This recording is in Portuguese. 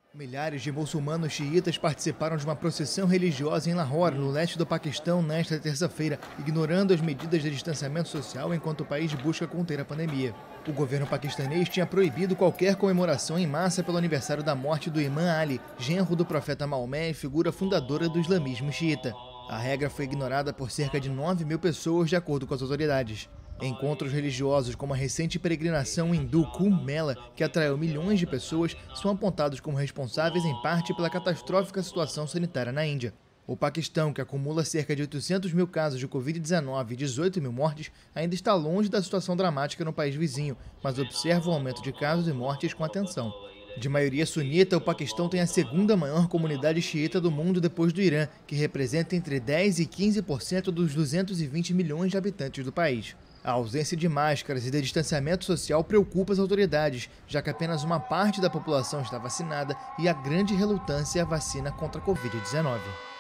Milhares de muçulmanos xiitas participaram de uma procissão religiosa em Lahore, no leste do Paquistão, nesta terça-feira, ignorando as medidas de distanciamento social enquanto o país busca conter a pandemia. O governo paquistanês tinha proibido qualquer comemoração em massa pelo aniversário da morte do imã Ali, genro do profeta Maomé e figura fundadora do islamismo xiita. A regra foi ignorada por cerca de 9.000 pessoas, de acordo com as autoridades. Encontros religiosos como a recente peregrinação hindu Kumbh Mela, que atraiu milhões de pessoas, são apontados como responsáveis em parte pela catastrófica situação sanitária na Índia. O Paquistão, que acumula cerca de 800 mil casos de Covid-19 e 18 mil mortes, ainda está longe da situação dramática no país vizinho, mas observa o aumento de casos e mortes com atenção. De maioria sunita, o Paquistão tem a segunda maior comunidade xiita do mundo depois do Irã, que representa entre 10% e 15% dos 220 milhões de habitantes do país. A ausência de máscaras e de distanciamento social preocupa as autoridades, já que apenas uma parte da população está vacinada e há grande relutância à vacina contra a Covid-19.